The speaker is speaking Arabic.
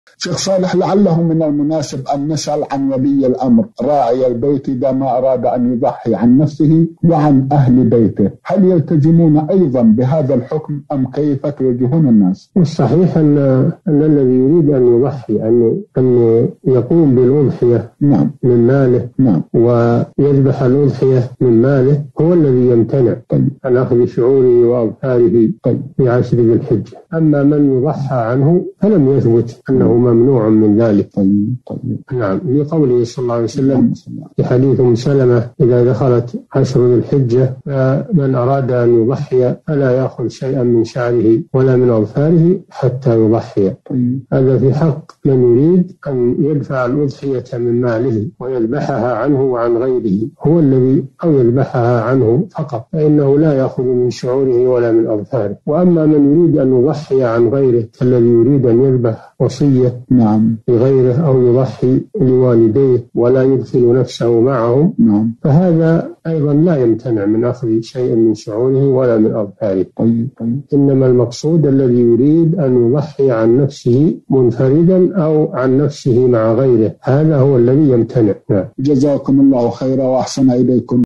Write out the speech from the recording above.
شيخ صالح، لعله من المناسب أن نسأل عن ولي الأمر راعي البيت إذا ما أراد أن يضحي عن نفسه وعن أهل بيته، هل يلتزمون أيضا بهذا الحكم أم كيف توجهون الناس؟ الصحيح أن الذي يريد أن يضحي أن يقوم بالأضحية من ماله ويذبح الأضحية من ماله هو الذي يمتنع عن أخذ شعوره وأظفاره في 10 ذي الحجة. أما من يضحى عنه فلم يثبت أنه ممنوع من ذلك. لقوله صلى الله عليه وسلم في حديث أم سلمة إذا دخلت 10 ذي الحجة فمن أراد أن يضحي فلا يأخذ شيئا من شعره ولا من أظفاره حتى يضحي. هذا في حق من يريد أن يدفع الأضحية من ماله ويذبحها عنه وعن غيره، هو الذي أو يذبحها عنه فقط، فإنه لا يأخذ من شعوره ولا من أظفاره. وأما من يريد أن يضحي عن غيره الذي يريد أن يذبح وصية لغيره أو يضحي لوالديه ولا يدخل نفسه معهم، فهذا أيضا لا يمتنع من أخذ شيء من شعوره ولا من أظفاره. إنما المقصود الذي يريد أن يضحي عن نفسه منفردا أو عن نفسه مع غيره، هذا هو الذي يمتنع. جزاكم الله خيرا وأحسن إليكم.